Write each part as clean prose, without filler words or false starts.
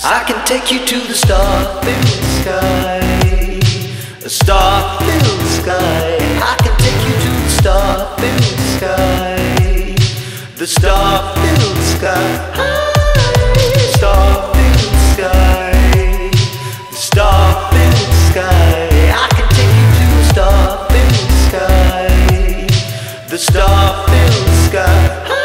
I can take you to the star-filled sky. A star-filled sky. I can take you to the star-filled sky. The star-filled sky. Star-filled sky. The star-filled sky. I can take you to the star-filled sky. The star-filled sky.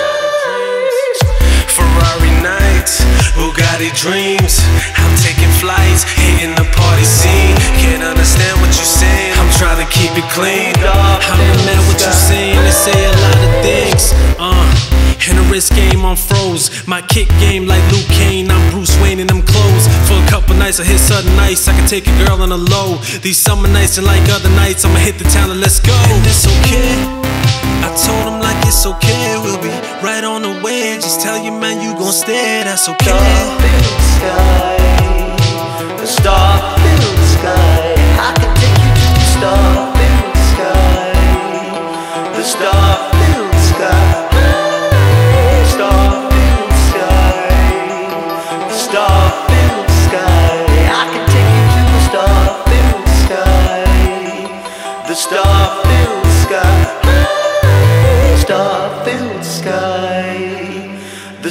Ferrari nights, Bugatti dreams. I'm taking flights, hitting the party scene. Can't understand what you're saying, I'm trying to keep it clean. I'm the man what you're saying, they say a lot of things. In the wrist game I'm froze, my kick game like Luke Kane. I'm Bruce Wayne in them clothes. For a couple nights I hit sudden ice, I can take a girl on a low. These summer nights and like other nights, I'ma hit the town and let's go. And it's okay, I told him like it's okay, we'll be right on the way. Just tell you man you gon' stay, that's okay. Star-filled sky. The star-filled sky. I can take you to the star-filled sky. The star-filled sky. Star-filled sky. The star-filled sky. I can take you to the star-filled sky. The star-filled sky. Star-filled sky. The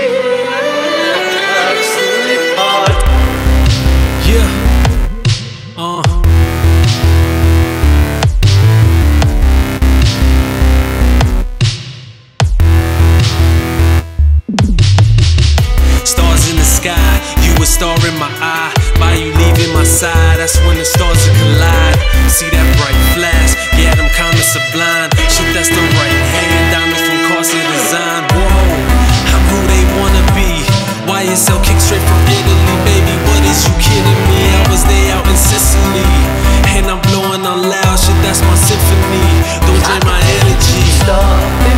Stars in the sky, you a star in my eye. By you leaving my side, that's when the stars will collide. See that bright flash, yeah, them comments sublime. Shit, that's the right hand, diamonds from Corsair Design. Whoa, I'm who they wanna be. YSL kick straight from Italy, baby, what is you kidding me? I was there out in Sicily, and I'm blowing on loud, shit, that's my symphony. Don't drain my energy.